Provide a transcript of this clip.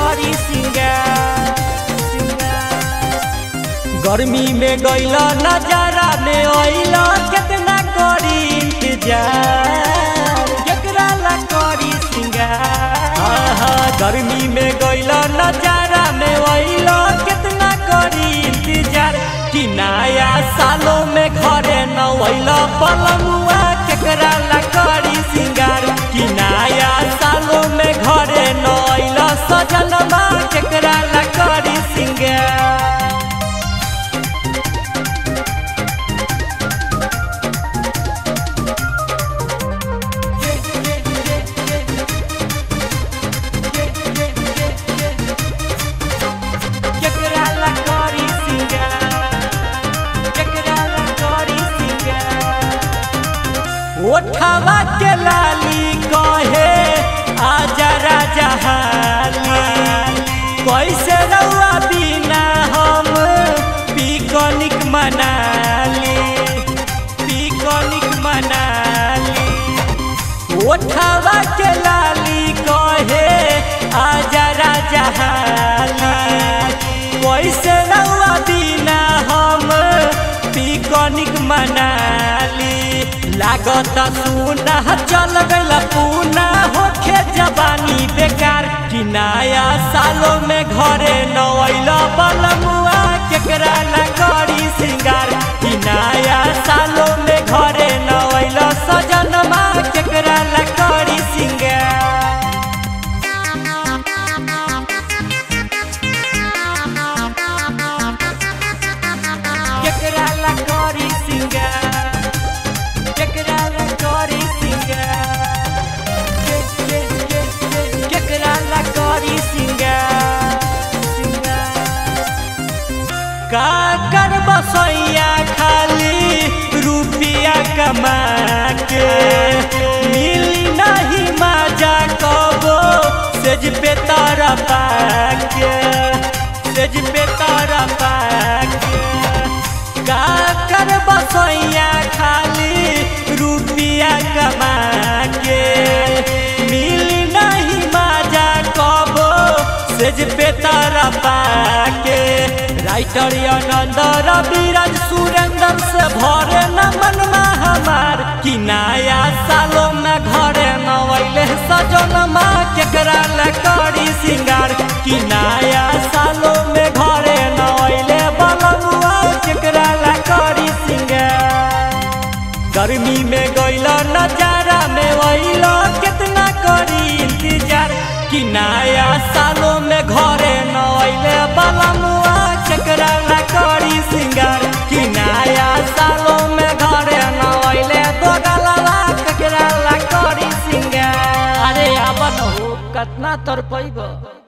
करी सिंगार। गर्मी में गईला नजारा में आइला कितना करी इंतजार, केकरा ला करी सिंगार। गर्मी में गईला नजारा में आइला कितना करी इंतजार, कि नया सालों में घरे न आइला बलमुआ केकरा ला करी सिंगार, कि नया सालों में घरे न आइला सजनमा केकरा ला करी सिंगार। ओठवा के लाली कहे आजा राजा हाली, कैसे रउआ बिना हम पिकनिक मनाली, पिकनिक मनाली। ओठवा के लाली कहे आजा राजा हाली, कैसे रउआ बिना हम पिकनिक मनाली। लागत सुना चल गइल पूना होखे जवानी बेकार, कि नया सालों में घरे न आइल बलमुआ केकरा ला करी सिंगार, कि नया सालों में घरे न आइल सजनमा केकरा ला करी सिंगार। केकरा ला करी सिंगार, काकर बसैया खाली रुपया कमा के, मिली नहीं मजा कबो सेज पे तारा पाके, सेज पे तारा पाके। काकर बसैया खाली रुपया कमा के, मिली नहीं मजा कबो सेज पे तारा पाके। राइटर आनंद रविराज सुरेंद्र से भरे न मनमा हमार, कि नया सालों में घरे न आइले सजनमा केकरा ला करी सिंगार, कि नया सालों में घरे न आइले बलमुआ केकरा ला करी सिंगार। गर्मी में गइला नजारा में आइला कितना करी इंतजार, कि नया सालों में घरे न आइले बलमुआ केकरा ला करी सिंगार, कि नया सालों में घरे न आइले दोगलवा केकरा ला करी सिंगार। अरे आवन हो कतना तर पैब।